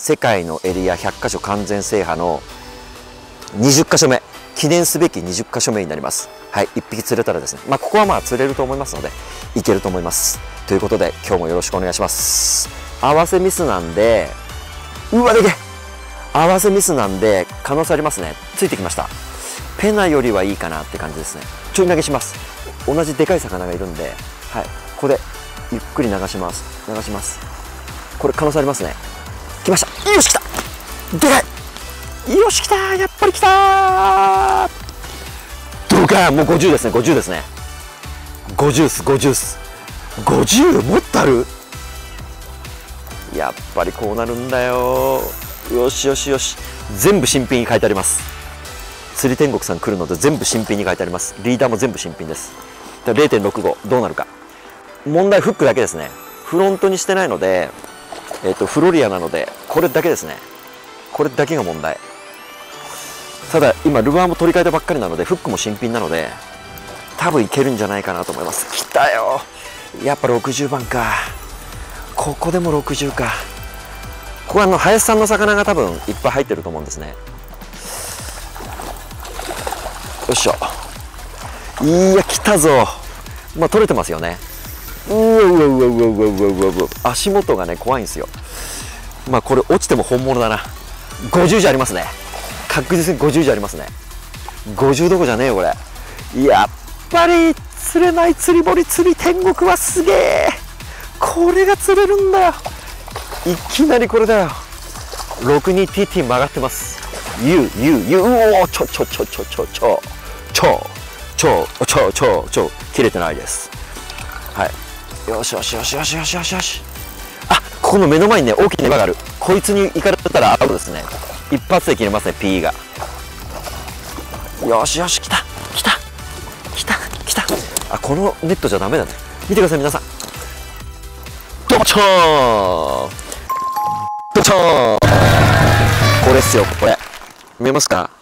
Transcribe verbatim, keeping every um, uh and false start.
世界のエリアひゃっかしょ完全制覇のにじゅっかしょめ、記念すべきにじゅっかしょめになります。はい、いっぴき釣れたらですね、まあここはまあ釣れると思いますのでいけると思います。ということで今日もよろしくお願いします。合わせミスなんで、うわでけえ、合わせミスなんで可能性ありますね。ついてきました。ペナよりはいいかなって感じですね。ちょい投げします。同じでかい魚がいるんで、はい、ここでゆっくり流します。流します。これ可能性ありますね。来ました。よし来た。でかい。よし来た。やっぱり来た。どうか、もうごじゅうですね。ごじゅうですね。ごじゅうっす。ごじゅうっす。ごじゅうもっとある。やっぱりこうなるんだよ。よしよしよし。全部新品に書いてあります。釣り天国さん来るので全部新品に書いてあります。リーダーも全部新品です。れいてんろくご どうなるか。問題フックだけですね。フロントにしてないので、えっとフロリアなのでこれだけですね。これだけが問題。ただ今ルアーも取り替えたばっかりなのでフックも新品なので多分いけるんじゃないかなと思います。来たよ。やっぱろくじゅうばんか。ここでもろくじゅうか。ここはあの林さんの魚が多分いっぱい入ってると思うんですね。よいしょ。いや来たぞ。まあ取れてますよね。うわうわうわうわうわうわうわうわ、足元がね怖いんですよ。まあこれ落ちても本物だな。ごじゅうじゃありますね。確実にごじゅうじゃありますね。ごじゅうどころじゃねえよこれ。やっぱり釣れない釣り堀釣り天国はすげえ。これが釣れるんだよ。いきなりこれだよ。ろくにティーティー曲がってます。ユーユーユー、うお、ちょちょちょちょちょちょちょちょちょちょちょ切れてないです。はい、よしよしよしよしよしよしよし。あ、ここの目の前にね大きな岩がある。こいつに行かれたらアウトですね。一発で切れますね。 ピー がよしよし来た来た来た来た。あ、このネットじゃダメだね。見てください皆さん。ドチョーンドチョーン、これっすよこれ。見えますか。